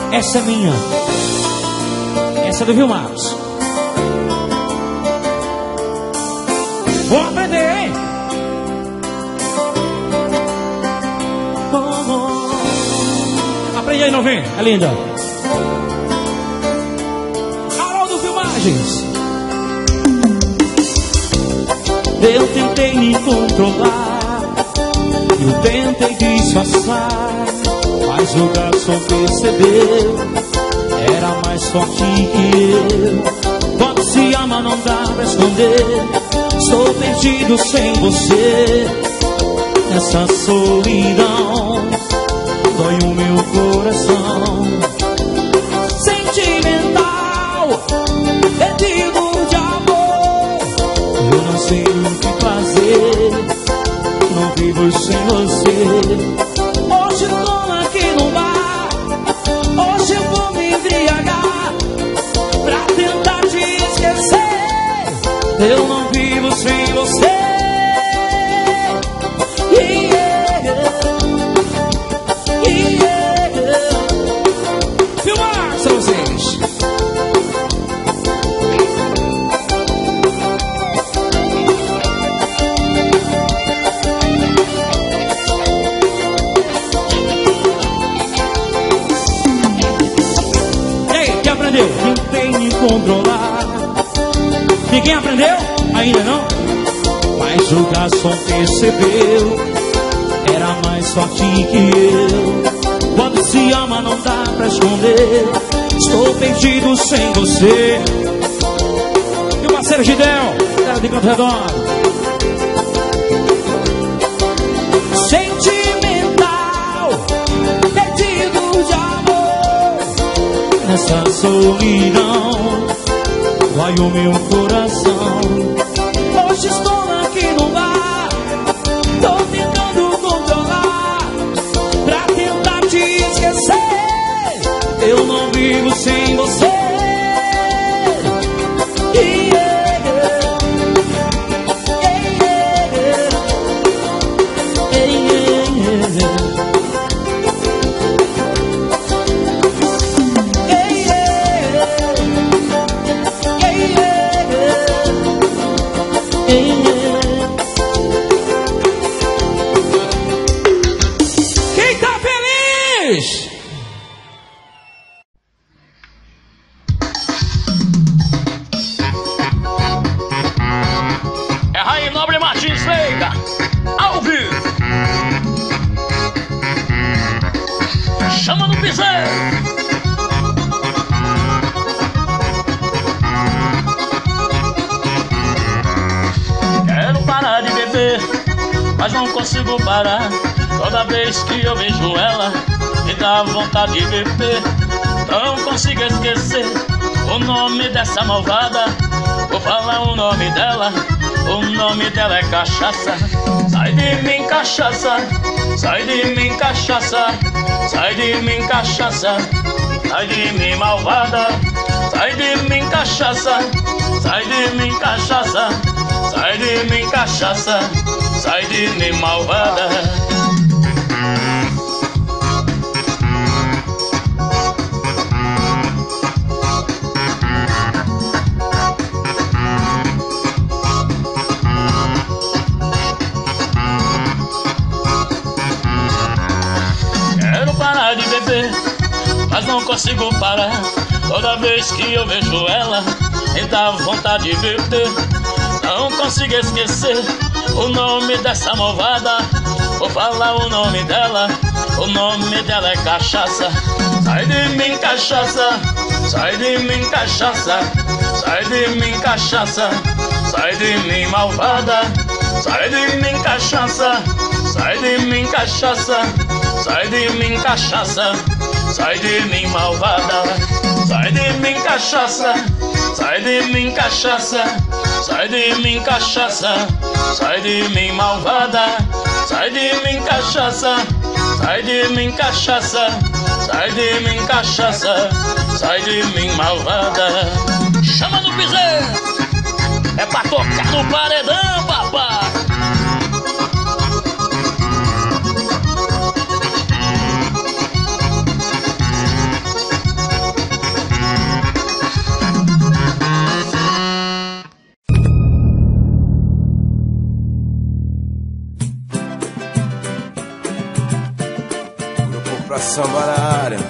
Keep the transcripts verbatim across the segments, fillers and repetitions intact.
Essa é minha. Essa é do Vilmarcos. Vou aprender, hein? Aprende aí, novinho. É linda. Haroldo Filmagens. Eu tentei me controlar, eu tentei disfarçar, mas o garçom percebeu, era mais forte que eu. Quando se ama não dá pra esconder, estou perdido sem você. Essa solidão dói o meu coração. Sentimental, perdido de amor, eu não sei o que fazer, não vivo sem você. Hoje tô aqui no bar, hoje eu vou me embriagar, pra tentar te esquecer, eu não vivo sem você. Yeah, yeah. Filmar pra vocês. Tentei me controlar. Ninguém aprendeu? Ainda não? Mas o garçom percebeu, era mais forte que eu. Quando se ama não dá pra esconder, estou perdido sem você. E o parceiro Gidel, cara de Campo Redondo. Sentimental, perdido de amor, nessa solidão vai o meu coração. Hoje estou aqui no bar, tô tentando controlar, pra tentar te esquecer, eu não vivo sem você. Yeah, yeah. Yeah, yeah. Quem tá feliz? É Raí Nobre Martins Veiga, ao vivo. Chama no piseiro. Quero parar de beber, mas não consigo parar. Toda vez que eu vejo ela, me dá vontade de beber. Não consigo esquecer o nome dessa malvada. Vou falar o nome dela, o nome dela é cachaça. Sai de mim, cachaça, sai de mim, cachaça, sai de mim, cachaça, sai de mim, malvada. Sai de mim, cachaça, sai de mim, cachaça, sai de mim, cachaça, sai de mim, malvada. Quero parar de beber, mas não consigo parar. Toda vez que eu vejo ela, me dá vontade de beber. Não consigo esquecer o nome dessa malvada. Vou falar o nome dela, o nome dela é cachaça. Sai de mim, cachaça, sai de mim, cachaça, sai de mim, cachaça, sai de mim, malvada. Sai de mim, cachaça, sai de mim, cachaça, sai de mim, cachaça, sai de mim, malvada. Sai de mim, cachaça, sai de mim, cachaça, sai de mim, cachaça, sai de mim, malvada. Sai de mim, cachaça, sai de mim, cachaça, sai de mim, cachaça, sai de mim, malvada. Chama no piseiro, é pra tocar no paredão, papai. pra samba na área.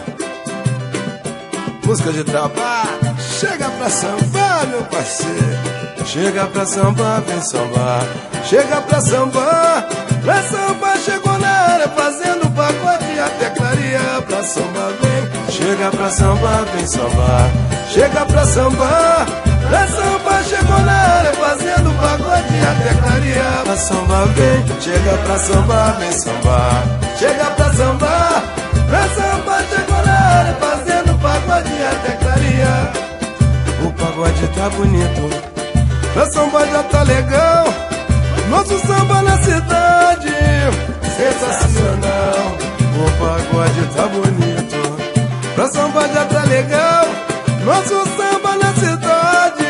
Música de trabalho. Chega pra sambar, meu parceiro. Chega pra sambar, vem sambar. Chega pra sambar. Pra sambar, chegou na área, fazendo pagode até clarear. Pra sambar, vem. Chega pra sambar, vem sambar. Chega pra sambar. Pra sambar, chegou na área, fazendo pagode até clarear. Pra sambar, vem. Chega pra sambar, vem sambar. Chega pra sambar. Pra sambar, chegou na área, fazendo pagode até clarear. O pagode tá bonito, pra samba já tá legal. Nosso samba na cidade, sensacional. O pagode tá bonito, pra samba já tá legal. Nosso samba na cidade,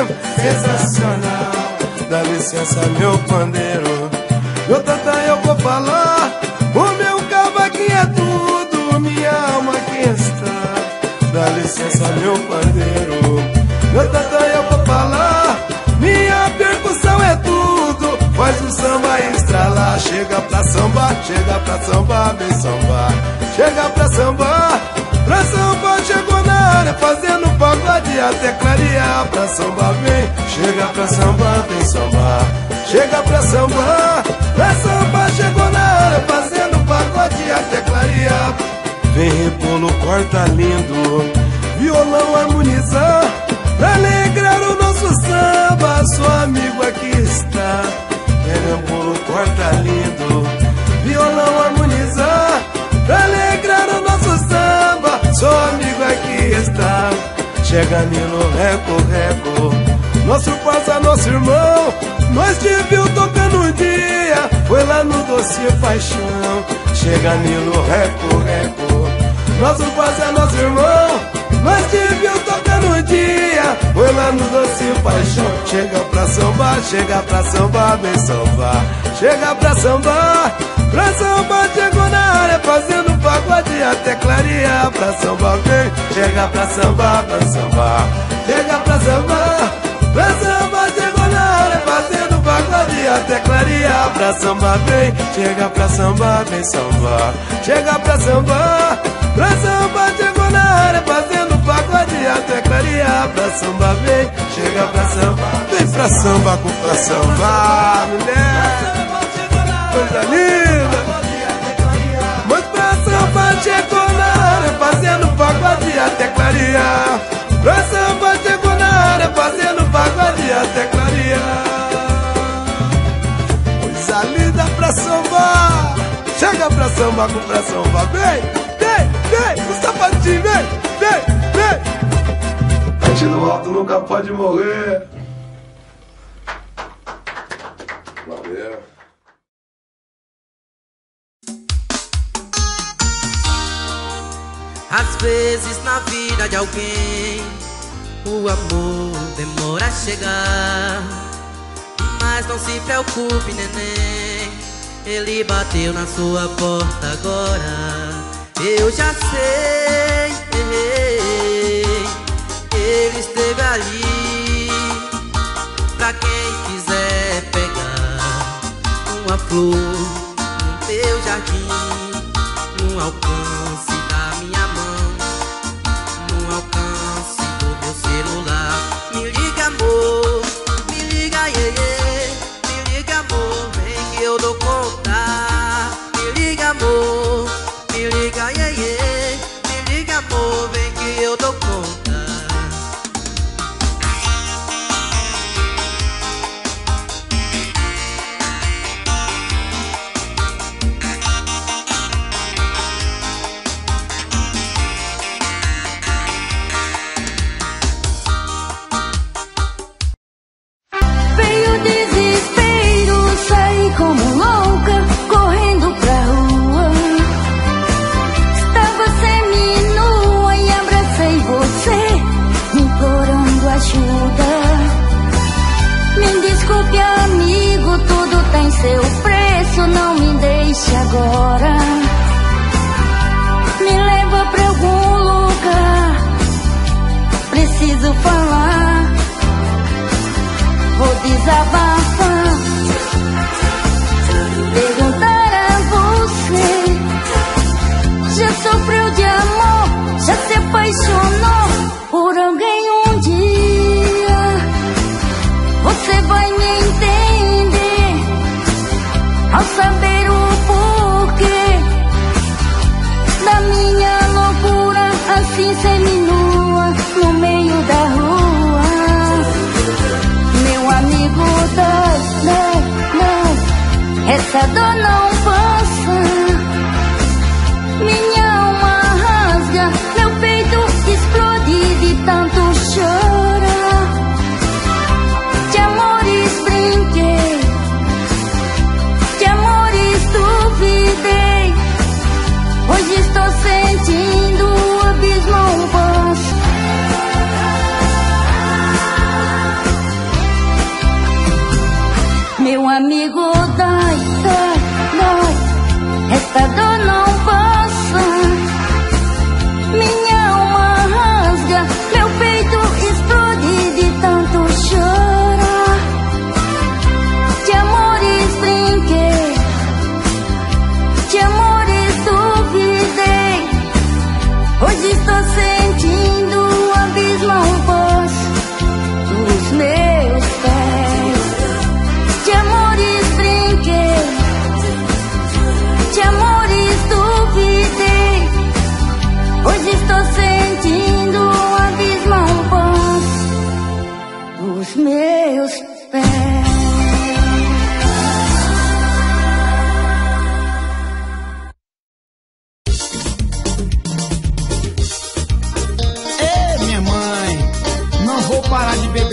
sensacional. Dá licença, meu pandeiro, meu tata eu vou falar. O meu cavaquinho é tudo, minha alma aqui está. Dá licença, meu pandeiro, meu tata eu vou falar. Minha percussão é tudo, faz o samba estralar. Chega pra sambar, chega pra sambar, vem sambar. Chega pra sambar, pra sambar chegou na área, fazendo pagode até clarear. Pra sambar vem, chega pra sambar, vem sambar. Chega pra sambar, pra sambar chegou na área, fazendo pagode até clarear. Vem rebolo, corta lindo, violão harmonizar, pra alegrar o nosso samba, seu amigo aqui está. Rebolo, corta lindo, violão harmonizar, pra alegrar o nosso samba, seu amigo aqui está. Chega Nilo, reco, reco, nosso parça, nosso irmão. Nós te viu tocando um dia, foi lá no Doce Paixão. Chega Nilo, reco, reco, nosso parça, nosso irmão. Nós te viu tocando um dia, foi lá no Doce Paixão. Chega pra sambar, chega pra sambar, vem sambar. Chega pra sambar, pra sambar chegou na área, fazendo pagode até clarear. Pra sambar vem, chega pra sambar, pra sambar. Chega pra sambar, pra sambar chegou na área, fazendo pagode até clarear. Pra sambar vem, chega pra sambar, vem sambar. Chega pra sambar, pra sambar chegou na área, fazendo pagode até clarear. Pra samba vem, chega pra samba, vem pra samba com pra samba, mulher, coisa linda. Mas pra samba chegou na área, fazendo pagode até clarear. Pra samba chegou na área, fazendo pagode até clarear. Coisa linda pra samba, chega pra samba com pra samba, vem, vem, vem, o sapatinho, vem, vem, vem. No alto nunca pode morrer. Valeu. Às vezes na vida de alguém o amor demora a chegar, mas não se preocupe, neném, ele bateu na sua porta agora. Eu já sei, ele esteve ali pra quem quiser pegar uma flor no teu jardim, no alcance da minha mão, no alcance do meu celular. Me liga, amor, me liga, iê, iê. Me liga, amor, vem que eu dou conta. Me liga, amor, me liga, iê, iê. Me liga, amor, vem que eu dou conta.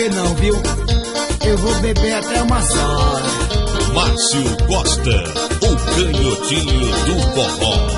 beber não, viu? Eu vou beber até umas horas. Márcio Costa, o canhotinho do forró.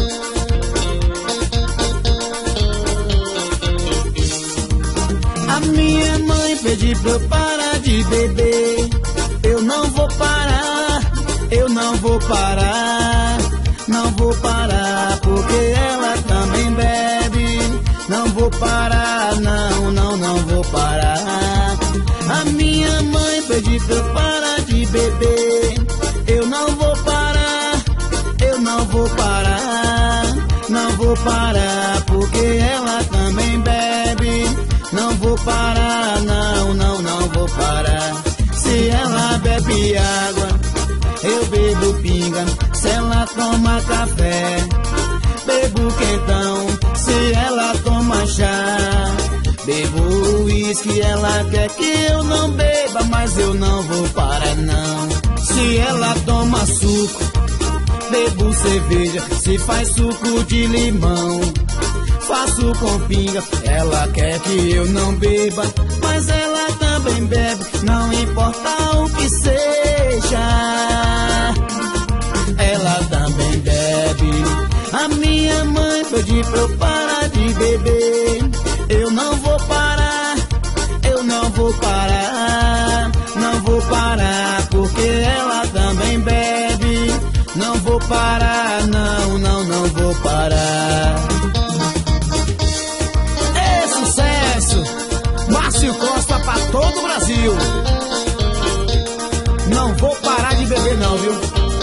A minha mãe pediu pra eu parar de beber. Eu não vou parar, eu não vou parar. Não vou parar porque ela também bebe. Não vou parar, não, não, não vou parar. A minha mãe pediu pra eu parar de beber. Eu não vou parar, eu não vou parar. Não vou parar porque ela também bebe. Não vou parar, não, não, não vou parar. Se ela bebe água, eu bebo pinga. Se ela toma café, bebo quentão. Se ela toma chá, bebo uísque. Ela quer que eu não beba, mas eu não vou parar não. Se ela toma suco, bebo cerveja. Se faz suco de limão, faço com pinga. Ela quer que eu não beba, mas ela também bebe. Não importa o que seja, ela também bebe. A minha mãe pediu pra eu parar de beber. Eu não vou parar, eu não vou parar. Não vou parar porque ela também bebe. Não vou parar, não, não, não vou parar. É sucesso! Márcio Costa pra todo o Brasil. Não vou parar de beber não, viu?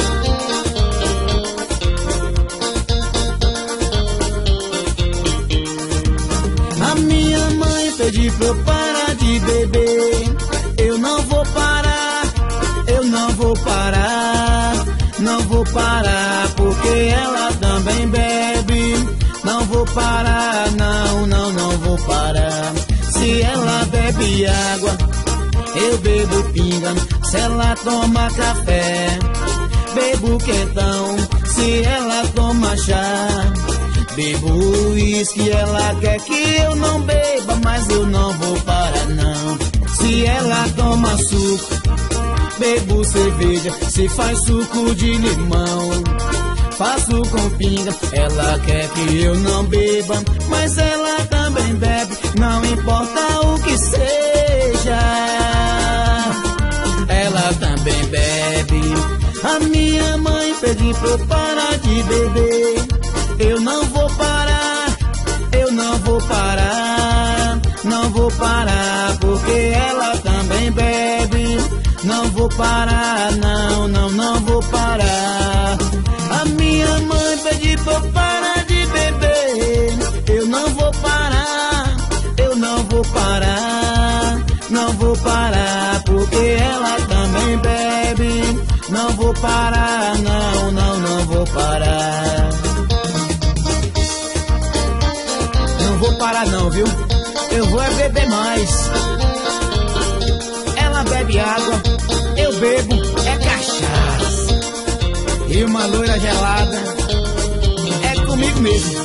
A minha mãe pediu pra eu parar de beber. Eu não vou parar, eu não vou parar. Não vou parar porque ela também bebe. Não vou parar, não, não, não vou parar. Se ela bebe água, eu bebo pinga. Se ela toma café, bebo quentão. Se ela toma chá, bebo uísque. Ela quer que eu não beba, mas eu não vou parar não. Se ela toma suco, bebo cerveja. Se faz suco de limão, faço com pinga. Ela quer que eu não beba, mas ela também bebe. Não importa o que seja, ela também bebe. A minha mãe pediu pra eu parar de beber. Eu não vou parar, eu não vou parar. Não vou parar porque ela também bebe. Não vou parar, não, não, não vou parar. A minha mãe pediu pra eu parar de beber. Eu não vou parar, eu não vou parar. Não vou parar porque ela também bebe. Não vou parar, não, não, não vou parar. Não vou parar não, viu? Eu vou é beber mais. Ela bebe água, eu bebo é cachaça. E uma loira gelada é comigo mesmo.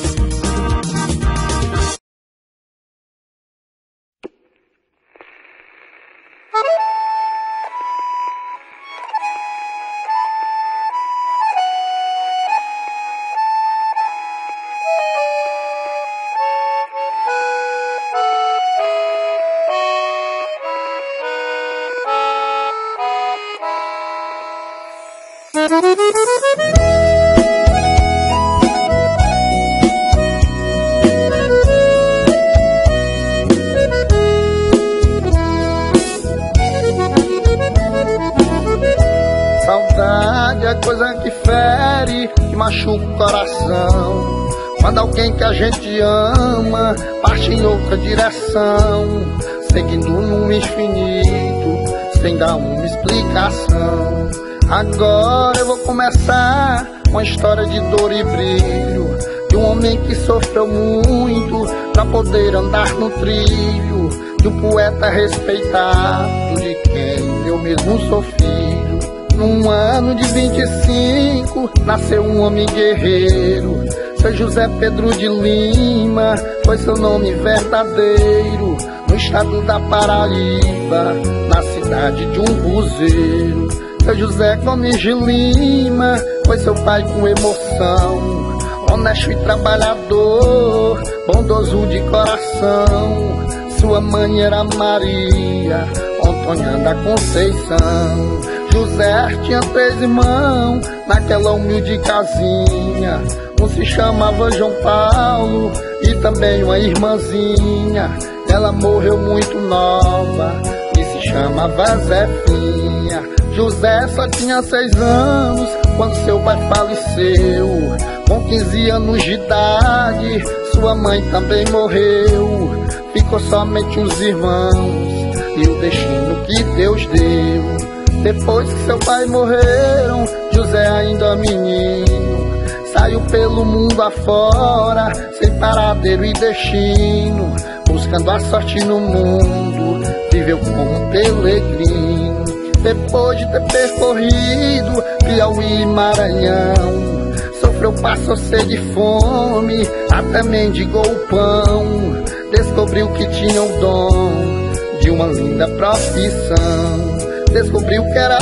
Saudade é coisa que fere, que machuca o coração. Quando alguém que a gente ama parte em outra direção, seguindo num infinito, sem dar uma explicação. Agora eu vou começar uma história de dor e brilho, de um homem que sofreu muito pra poder andar no trilho, de um poeta respeitado, de quem eu mesmo sou filho. Num ano de vinte e cinco, nasceu um homem guerreiro. Seu José Pedro de Lima foi seu nome verdadeiro. No estado da Paraíba, na cidade de um buzeiro. Seu José Gomes de Lima foi seu pai com emoção, honesto e trabalhador, bondoso de coração. Sua mãe era Maria Antônia da Conceição. José tinha três irmãos naquela humilde casinha. Um se chamava João Paulo e também uma irmãzinha. Ela morreu muito nova e se chamava Zefinha. José só tinha seis anos quando seu pai faleceu. Com quinze anos de idade, sua mãe também morreu. Ficou somente os irmãos e o destino que Deus deu. Depois que seu pai morreram, José ainda menino saiu pelo mundo afora, sem paradeiro e destino, buscando a sorte no mundo, viveu como um peregrino. Depois de ter percorrido Piauí e Maranhão, sofreu, passou sede e fome, até mendigou o pão. Descobriu que tinha o dom de uma linda profissão. Descobriu que era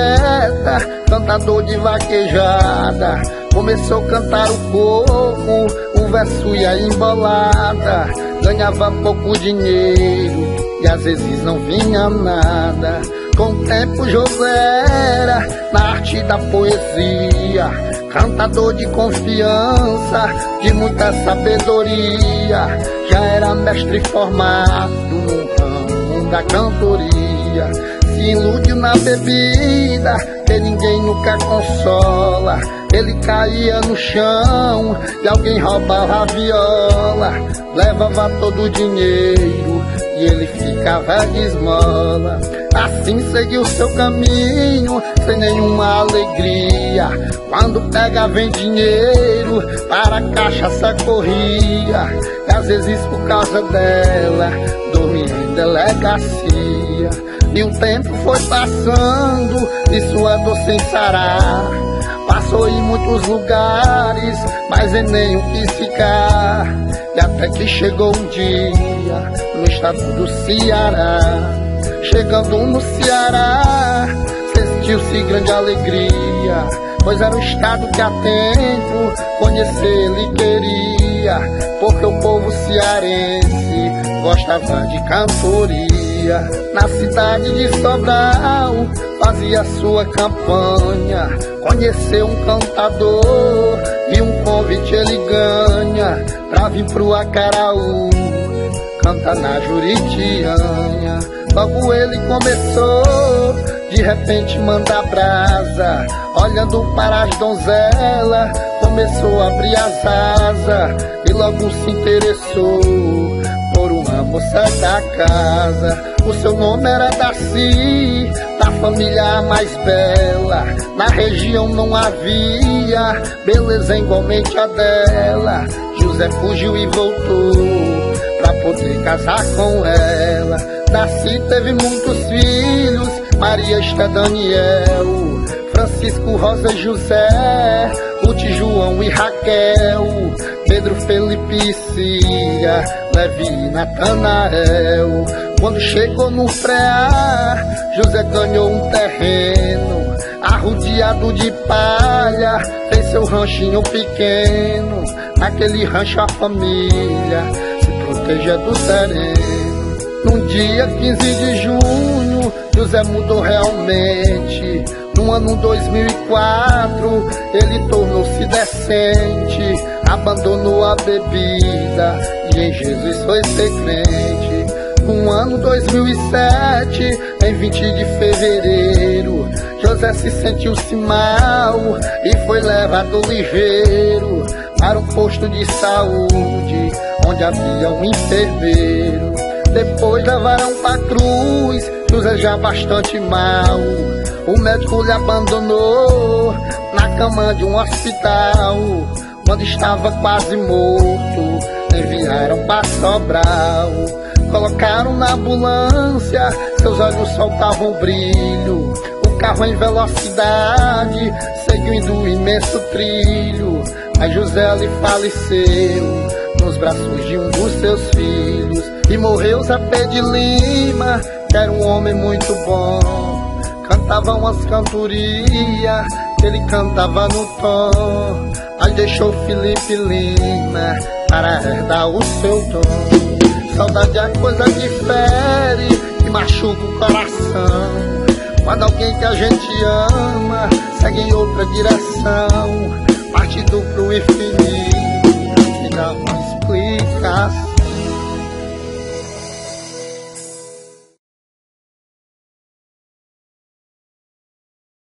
poeta, cantador de vaquejada. Começou a cantar o coco, o verso e a embolada. Ganhava pouco dinheiro e às vezes não vinha nada. Com o tempo José era na arte da poesia, cantador de confiança, de muita sabedoria. Já era mestre formado no ramo da cantoria. Se iludiu na bebida, que ninguém nunca consola. Ele caía no chão e alguém roubava a viola. Levava todo o dinheiro e ele ficava de esmola. Assim seguiu seu caminho, sem nenhuma alegria. Quando pegava em dinheiro, para a cachaça corria. E às vezes por causa dela, dormia em delegacia. E o tempo foi passando e sua dor sem sarar. Passou em muitos lugares, mas em nenhum quis ficar. E até que chegou um dia no estado do Ceará. Chegando no Ceará, sentiu-se grande alegria, pois era o estado que há tempo conhecer ele queria. Porque o povo cearense gostava de cantoria. Na cidade de Sobral fazia sua campanha. Conheceu um cantador e um convite ele ganha pra vir pro Acaraú, canta na Juritianha. Logo ele começou, de repente manda brasa. Olhando para as donzelas, começou a abrir as asas. E logo se interessou por uma moça da casa. O seu nome era Darcy, da família mais bela. Na região não havia beleza igualmente a dela. José fugiu e voltou pra poder casar com ela. Darcy teve muitos filhos, Maria, Esther, Daniel, Francisco, Rosa, José, Ruth, João e Raquel, Pedro, Felipe e Círia, Levi e Natanael. Quando chegou no frear, José ganhou um terreno, arrodeado de palha, fez seu ranchinho pequeno. Naquele rancho a família se protegia do sereno. Num dia quinze de junho, José mudou realmente. No ano dois mil e quatro, ele tornou-se decente, abandonou a bebida e em Jesus foi ser crente. No ano dois mil e sete, em vinte de fevereiro, José se sentiu-se mal e foi levado ligeiro para um posto de saúde, onde havia um enfermeiro. Depois levaram pra cruz, José já bastante mal. O médico lhe abandonou na cama de um hospital. Quando estava quase morto, enviaram pra Sobral. Colocaram na ambulância, seus olhos soltavam brilho. O carro em velocidade, seguindo o imenso trilho. Mas José lhe faleceu nos braços de um dos seus filhos. E morreu Zé Pé de Lima, que era um homem muito bom. Cantava umas cantorias, ele cantava no tom. Mas deixou Felipe Lima para herdar o seu dom. Saudade é coisa que fere, que machuca o coração. Quando alguém que a gente ama segue em outra direção, partindo pro infinito.